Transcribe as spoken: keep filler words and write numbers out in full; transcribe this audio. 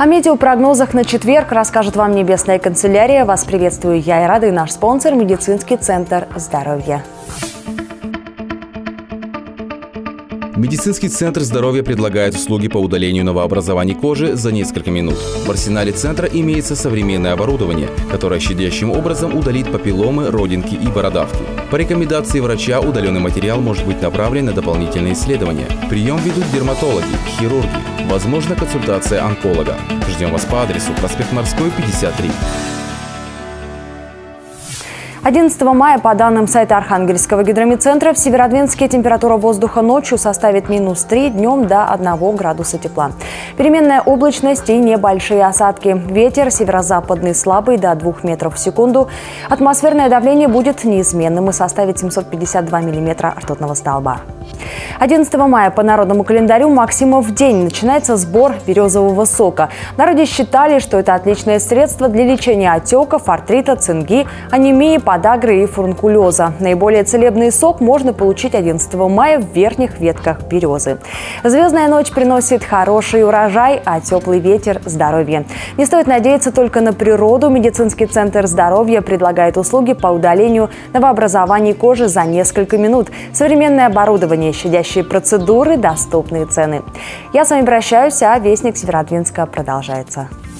О метеопрогнозах на четверг расскажет вам Небесная канцелярия. Вас приветствую я, Айрада, и наш спонсор – Медицинский центр здоровья. Медицинский центр здоровья предлагает услуги по удалению новообразований кожи за несколько минут. В арсенале центра имеется современное оборудование, которое щадящим образом удалит папилломы, родинки и бородавки. По рекомендации врача удаленный материал может быть направлен на дополнительные исследования. Прием ведут дерматологи, хирурги, возможно консультация онколога. Ждем вас по адресу проспект Морской, пятьдесят три. одиннадцатого мая, по данным сайта Архангельского гидромедцентра, в Северодвинске температура воздуха ночью составит минус три, днем до одного градуса тепла. Переменная облачность и небольшие осадки. Ветер северо-западный слабый до двух метров в секунду. Атмосферное давление будет неизменным и составит семьсот пятьдесят два миллиметра ртутного столба. одиннадцатого мая по народному календарю Максимов день. Начинается сбор березового сока. В народе считали, что это отличное средство для лечения отеков, артрита, цинги, анемии, подагры и фурункулеза. Наиболее целебный сок можно получить одиннадцатого мая в верхних ветках березы. Звездная ночь приносит хороший урожай, а теплый ветер – здоровье. Не стоит надеяться только на природу. Медицинский центр здоровья предлагает услуги по удалению новообразований кожи за несколько минут. Современное оборудование, щадящие процедуры, доступные цены. Я с вами прощаюсь, а Вестник Северодвинска продолжается.